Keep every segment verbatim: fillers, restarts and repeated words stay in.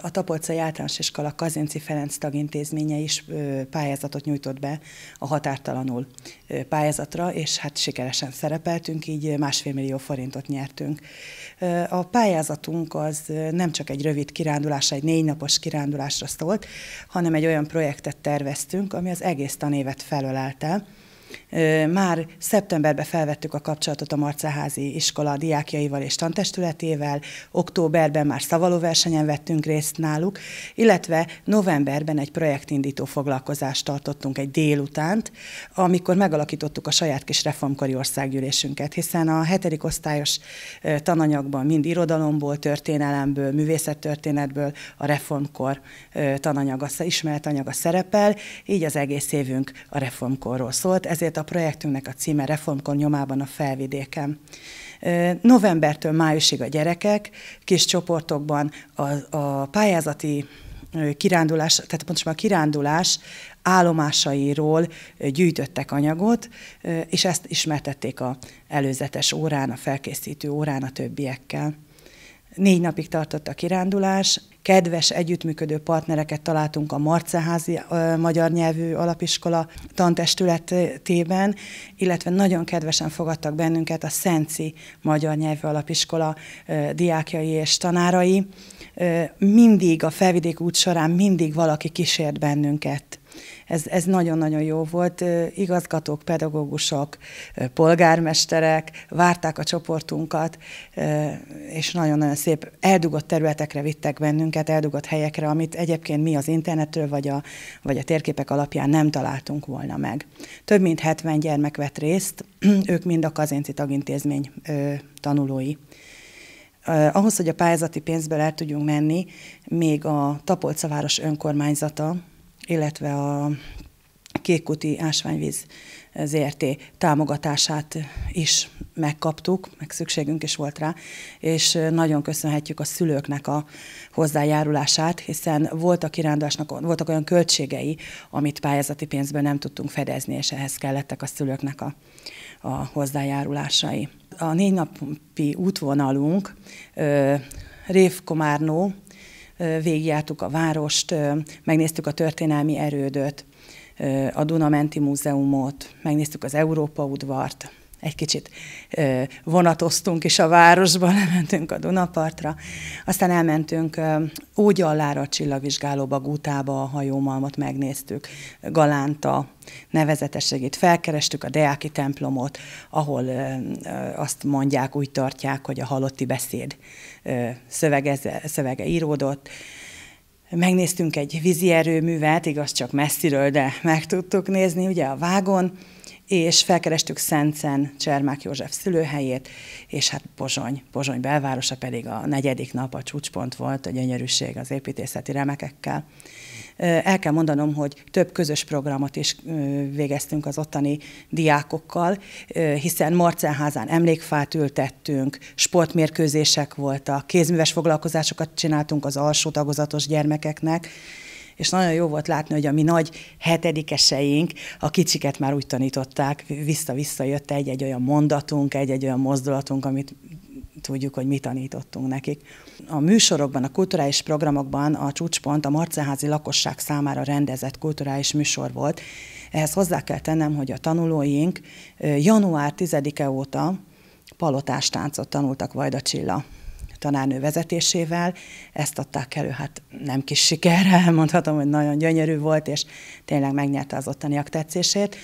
a Tapolcai Általános Iskola Kazinczy Ferenc tagintézménye is pályázatot nyújtott be a Határtalanul pályázatra, és hát sikeresen szerepeltünk, így másfél millió forintot nyertünk. A pályázatunk az nem csak egy rövid kirándulásra, egy négy napos kirándulásra szólt, hanem egy olyan projektet terveztünk, ami az egész tanévet felölelte. Már szeptemberben felvettük a kapcsolatot a Marcelházi iskola diákjaival és tantestületével, októberben már szavalóversenyen vettünk részt náluk, illetve novemberben egy projektindító foglalkozást tartottunk egy délutánt, amikor megalakítottuk a saját kis reformkori országgyűlésünket, hiszen a hetedik osztályos tananyagban mind irodalomból, történelemből, művészettörténetből a reformkor tananyaga, ismeretanyaga szerepel, így az egész évünk a reformkorról szólt, ezért a projektünknek a címe Reformkor nyomában a Felvidéken. Novembertől májusig a gyerekek kis csoportokban a, a pályázati kirándulás, tehát pontosan a kirándulás állomásairól gyűjtöttek anyagot, és ezt ismertették az előzetes órán, a felkészítő órán a többiekkel. Négy napig tartott a kirándulás, kedves, együttműködő partnereket találtunk a Marcelházi magyar nyelvű alapiskola tantestületében, illetve nagyon kedvesen fogadtak bennünket a Szenci magyar nyelvű alapiskola diákjai és tanárai. Mindig a Felvidék út során mindig valaki kísért bennünket. Ez, ez nagyon-nagyon jó volt. Igazgatók, pedagógusok, polgármesterek várták a csoportunkat, és nagyon-nagyon szép eldugott területekre vittek bennünket, eldugott helyekre, amit egyébként mi az internetről vagy a, vagy a térképek alapján nem találtunk volna meg. Több mint hetven gyermek vett részt, ők mind a Kazinczy tagintézmény tanulói. Ahhoz, hogy a pályázati pénzből el tudjunk menni, még a Tapolca város önkormányzata, illetve a Kékúti Ásványvíz zé er té támogatását is megkaptuk, meg szükségünk is volt rá, és nagyon köszönhetjük a szülőknek a hozzájárulását, hiszen voltak kirándulásnak, voltak olyan költségei, amit pályázati pénzből nem tudtunk fedezni, és ehhez kellettek a szülőknek a, a hozzájárulásai. A négy napi útvonalunk Révkomárnó, végigjártuk a várost, megnéztük a történelmi erődöt, a Duna-menti múzeumot, megnéztük az Európa udvart, egy kicsit vonatoztunk is a városban, elmentünk a Dunapartra, aztán elmentünk Ógyallára, a csillagvizsgálóba, Gutába, a hajómalmot megnéztük, Galánta nevezetességét, felkerestük a Deáki templomot, ahol azt mondják, úgy tartják, hogy a halotti beszéd szövege, szövege íródott. Megnéztünk egy vízi erőművet, igaz csak messziről, de meg tudtuk nézni, ugye a Vágon, és felkerestük Szencen Csermák József szülőhelyét, és hát Pozsony, Pozsony belvárosa pedig a negyedik nap a csúcspont volt, a gyönyörűség az építészeti remekekkel. El kell mondanom, hogy több közös programot is végeztünk az ottani diákokkal, hiszen Marcelházán emlékfát ültettünk, sportmérkőzések voltak, kézműves foglalkozásokat csináltunk az alsó tagozatos gyermekeknek, és nagyon jó volt látni, hogy a mi nagy hetedikeseink, a kicsiket már úgy tanították, vissza-vissza jött egy-egy olyan mondatunk, egy-egy olyan mozdulatunk, amit tudjuk, hogy mi tanítottunk nekik. A műsorokban, a kulturális programokban a csúcspont a marcelházi lakosság számára rendezett kulturális műsor volt. Ehhez hozzá kell tennem, hogy a tanulóink január tizedike óta palotástáncot tanultak Vajda Csilla tanárnő vezetésével. Ezt adták elő, hát nem kis sikerrel, elmondhatom, hogy nagyon gyönyörű volt, és tényleg megnyerte az ottaniak tetszését.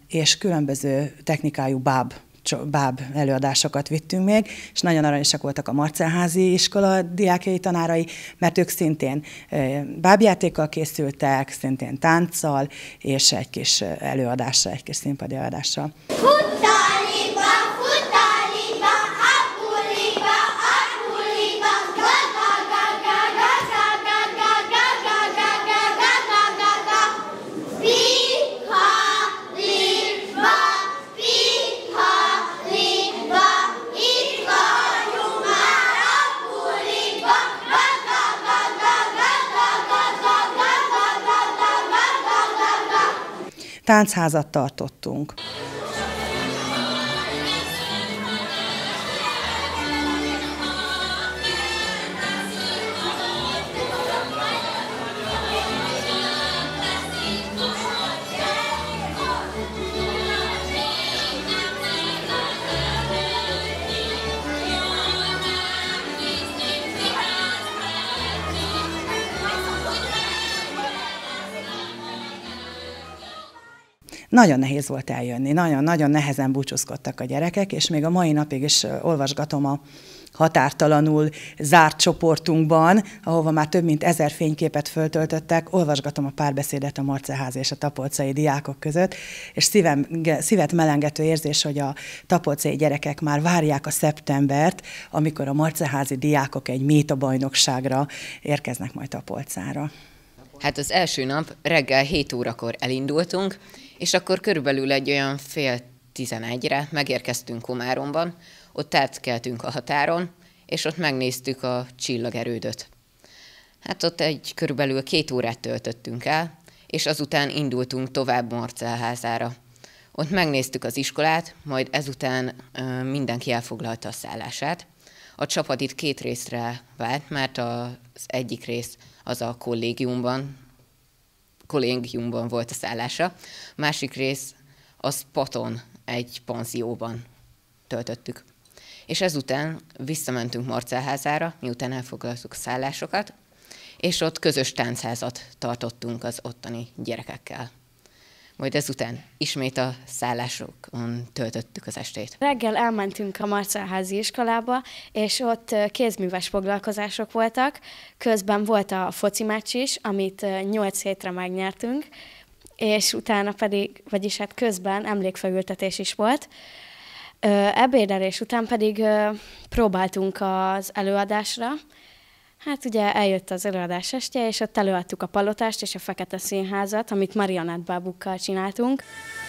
és különböző technikájú báb báb előadásokat vittünk még, és nagyon aranyosak voltak a Marcelházi iskola diákjai, tanárai, mert ők szintén bábjátékkal készültek, szintén tánccal, és egy kis előadással, egy kis színpadi előadással. Táncházat tartottunk. Nagyon nehéz volt eljönni, nagyon-nagyon nehezen búcsúzkodtak a gyerekek, és még a mai napig is olvasgatom a határtalanul zárt csoportunkban, ahova már több mint ezer fényképet föltöltöttek, olvasgatom a párbeszédet a Marcelházi és a tapolcai diákok között, és szívem, szívet melengető érzés, hogy a tapolcai gyerekek már várják a szeptembert, amikor a Marcelházi diákok egy métabajnokságra érkeznek majd Tapolcára. Hát az első nap reggel hét órakor elindultunk, és akkor körülbelül egy olyan fél tizenegyre megérkeztünk Komáromban, ott átkeltünk a határon, és ott megnéztük a csillagerődöt. Hát ott egy körülbelül két órát töltöttünk el, és azután indultunk tovább Marcelházára. Ott megnéztük az iskolát, majd ezután ö, mindenki elfoglalta a szállását. A csapat itt két részre vált, mert az egyik rész az a kollégiumban, kollégiumban volt a szállása, a másik rész az Paton, egy panzióban töltöttük. És ezután visszamentünk Marcelházára, miután elfoglaltuk a szállásokat, és ott közös táncházat tartottunk az ottani gyerekekkel. Majd ezután ismét a szállásokon töltöttük az estét. Reggel elmentünk a Marcelházi iskolába, és ott kézműves foglalkozások voltak. Közben volt a foci meccs is, amit nyolc hétre megnyertünk, és utána pedig, vagyis hát közben emlékfelültetés is volt. Ebédelés után pedig próbáltunk az előadásra. Hát ugye eljött az előadás estje, és ott előadtuk a Palotást és a Fekete Színházat, amit marionettbábukkal csináltunk.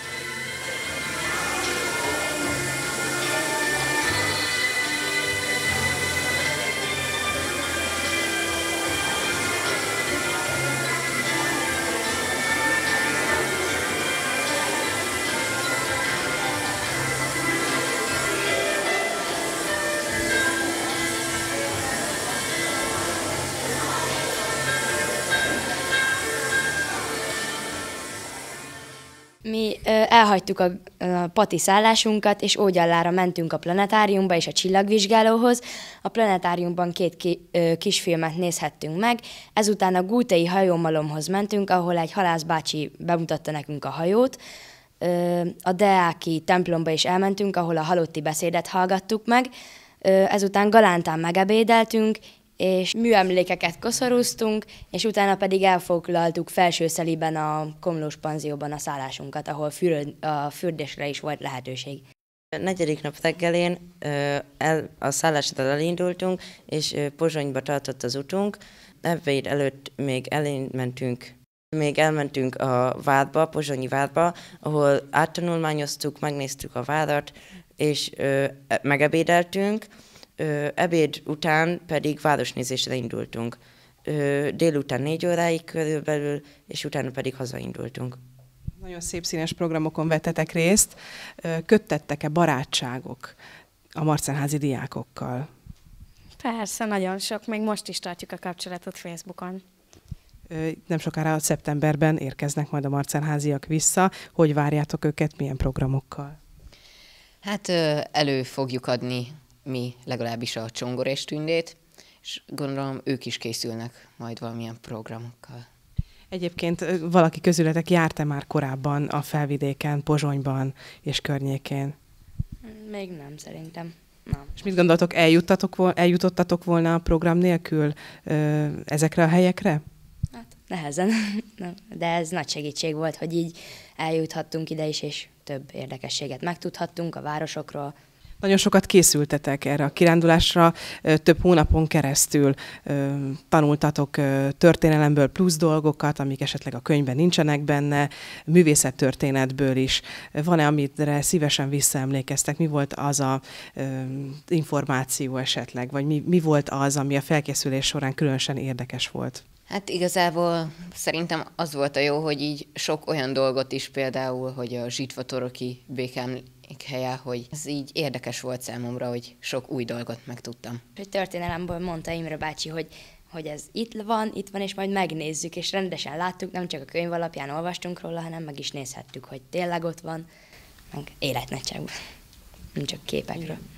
Mi ö, elhagytuk a, a pati szállásunkat, és Ógyallára mentünk a planetáriumba és a csillagvizsgálóhoz. A planetáriumban két ki, ö, kisfilmet nézhettünk meg, ezután a Gútei hajómalomhoz mentünk, ahol egy halászbácsi bemutatta nekünk a hajót. Ö, a Deáki templomba is elmentünk, ahol a halotti beszédet hallgattuk meg. Ö, ezután Galántán megebédeltünk, és műemlékeket koszorúztunk, és utána pedig elfoglaltuk Felsőszeliben a Komlós panzióban a szállásunkat, ahol füröd, a fürdésre is volt lehetőség. A negyedik nap reggelén el, a szállásról elindultunk, és Pozsonyba tartott az utunk. Ebéd előtt még elmentünk, még elmentünk a várba, Pozsonyi várba, ahol áttanulmányoztuk, megnéztük a várat, és megebédeltünk. Ö, ebéd után pedig városnézésre indultunk. Ö, délután négy óráig körülbelül, és utána pedig hazaindultunk. Nagyon szép színes programokon vettetek részt. Köttettek-e barátságok a Marcelházi diákokkal? Persze, nagyon sok. Még most is tartjuk a kapcsolatot Facebookon. Nem sokára szeptemberben érkeznek majd a Marcelháziak vissza. Hogy várjátok őket, milyen programokkal? Hát elő fogjuk adni mi legalábbis a Csongor és Tündét, és gondolom ők is készülnek majd valamilyen programokkal. Egyébként valaki közületek járt-e már korábban a Felvidéken, Pozsonyban és környékén? Még nem, szerintem. Nem. És mit gondoltok, eljuttatok, eljutottatok volna a program nélkül ö, ezekre a helyekre? Hát nehezen, de ez nagy segítség volt, hogy így eljuthattunk ide is, és több érdekességet megtudhattunk a városokról. Nagyon sokat készültetek erre a kirándulásra, több hónapon keresztül tanultatok történelemből plusz dolgokat, amik esetleg a könyvben nincsenek benne, művészettörténetből is. Van-e, amire szívesen visszaemlékeztek? Mi volt az a információ esetleg, vagy mi, mi volt az, ami a felkészülés során különösen érdekes volt? Hát igazából szerintem az volt a jó, hogy így sok olyan dolgot is, például, hogy a zsitvatoroki békemlékhelye, hogy ez így érdekes volt számomra, hogy sok új dolgot megtudtam. Hogy történelemből mondta Imre bácsi, hogy, hogy ez itt van, itt van, és majd megnézzük, és rendesen láttuk, nem csak a könyv alapján olvastunk róla, hanem meg is nézhettük, hogy tényleg ott van, meg életnagyságban, nem csak képekről.